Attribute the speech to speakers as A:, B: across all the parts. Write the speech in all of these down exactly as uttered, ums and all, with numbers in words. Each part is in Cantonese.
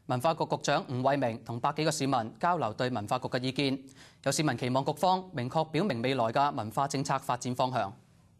A: 文化局局長吳惠明同百幾個市民交流對文化局嘅意見，有市民期望局方明確表明未來嘅文化政策發展方向。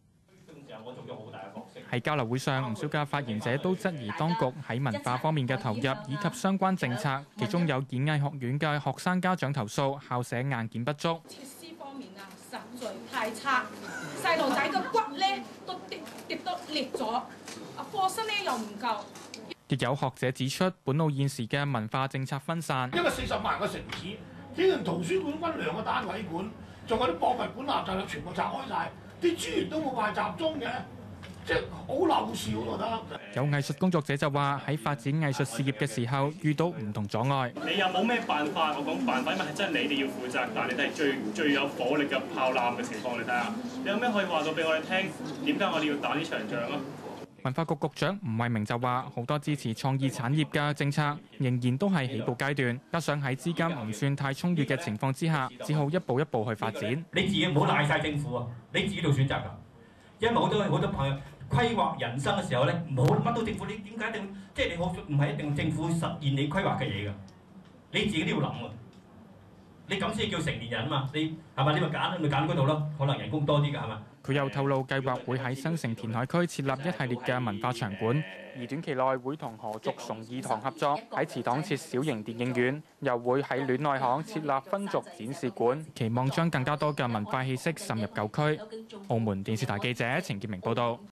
B: 喺交流會上，唔少嘅發言者都質疑當局喺文化方面嘅投入以及相關政策，其中有演藝學院嘅學生家長投訴校舍硬件不足。
C: 設施方面啊，實在太差，細路仔嘅骨咧都跌跌到裂咗，啊課室咧又唔夠。
B: 亦有學者指出，本澳現時嘅文化政策分散，
D: 一個四十萬個城市，只能圖書館分兩個單位管，仲有啲博物館垃圾全部拆開晒，啲資源都冇話集中嘅。即係好漏笑，我覺得。
B: 有藝術工作者就話：喺發展藝術事業嘅時候，遇到唔同阻礙。
E: 你有冇咩辦法？我講辦法，因為係真係你哋要負責，但係你哋係最最有火力嘅炮艦嘅情況，你睇下，你有咩可以話到俾我哋聽？點解我哋要打呢場仗啊？
B: 文化局局長吳惠明就話：好多支持創意產業嘅政策仍然都係起步階段，加上喺資金唔算太充裕嘅情況之下，只好一步一步去發展。
F: 你自己唔好賴晒政府啊！你自己做選擇㗎，因為好多好多朋友。規劃人生嘅時候咧，唔好乜都政府。你點解一定即係你好唔係一定政府實現你規劃嘅嘢㗎？你自己都要諗啊！你咁先叫成年人啊嘛？你係咪？你咪揀咪揀嗰度咯？可能人工多啲㗎係嘛？
B: 佢又透露計劃會喺新城填海區設立一系列嘅文化場館，而短期內會同何族崇義堂合作，喺祠堂設小型電影院，又會喺戀內巷設立分族展示館，期望將更加多嘅文化氣息滲入舊區。澳門電視台記者程潔明報道。